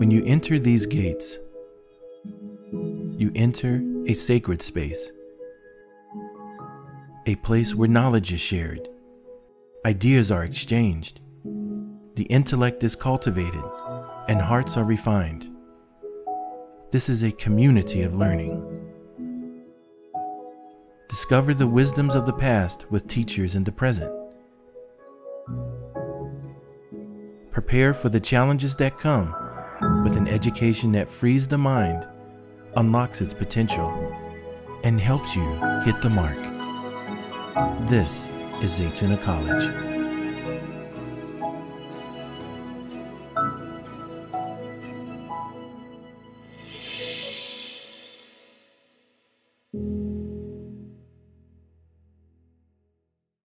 When you enter these gates, you enter a sacred space, a place where knowledge is shared, ideas are exchanged, the intellect is cultivated, and hearts are refined. This is a community of learning. Discover the wisdoms of the past with teachers in the present. Prepare for the challenges that come with an education that frees the mind, unlocks its potential, and helps you hit the mark. This is Zaytuna College.